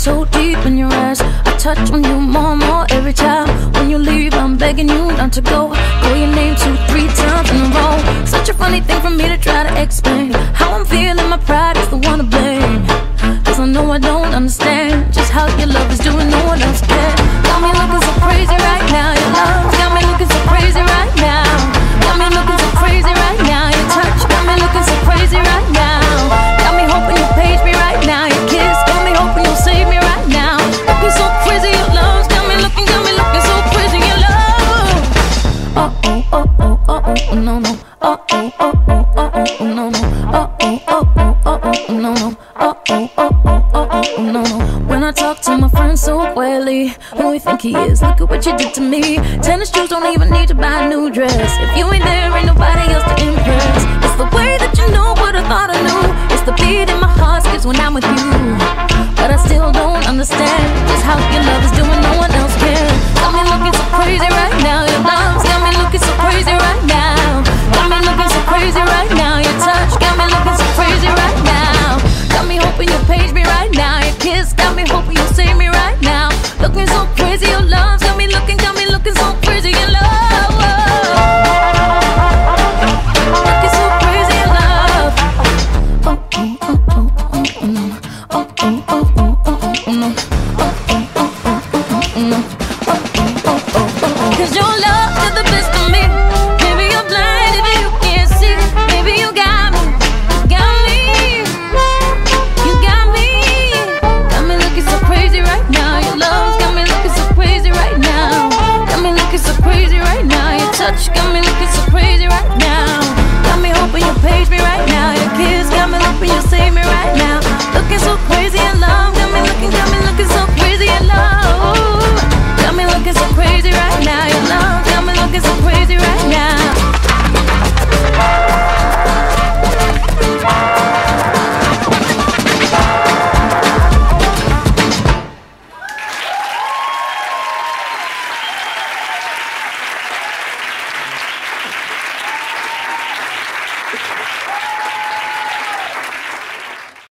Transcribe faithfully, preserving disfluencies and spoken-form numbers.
so deep in your eyes. I touch on you more and more every time. When you leave, I'm begging you not to go. Call your name two, three times in a row. Such a funny thing for me to try to explain. How I'm feeling, my pride is the one to blame. Cause I know I don't understand just how your love is doing, no one else can. Got me looking so crazy right now. Your love got me looking so crazy right now. Got me looking so crazy right now. Your touch got me looking so crazy right now. Got me hoping you'll page me right now. Your kiss got me hoping you'll save me right now. Looking so crazy, your love's got me looking, got me looking so crazy, your love. Uh oh, uh oh, uh oh, no no. Uh oh, uh oh, uh oh, no no. Uh oh, uh oh, uh oh, no no. Uh oh, uh oh, uh oh, no no. When I talk to my friends so quietly, who we think he is? Look at what you did to me. Tennis shoes don't even need to buy a new dress. If you ain't there, ain't nobody else to impress. It's the way that you know what I thought I knew. It's the beat in my heart skips when I'm with you. But I still don't understand just how your love is doing, no one else can. Got me looking so crazy right now. Your love's got me looking so crazy right now. Got me looking so crazy right now. Your touch got me looking so crazy right now. Got me hoping you'll page me right now. Your kiss got me hoping you'll save me right now. Looking so crazy, your love's got me looking, got me looking so crazy, your love. Looking so crazy, your love. Oh, oh, oh, oh, oh, no. Oh, oh, oh, oh, oh, no. Oh, oh, oh, oh, oh, no. Oh, oh, oh, oh, oh. Cause your love is the best of me. Maybe you're blind, maybe you can't see. Maybe you got me, got me. You got me. Got me looking so crazy right now. Your love's got me looking so crazy right now. Got me looking so crazy right now. Your touch got me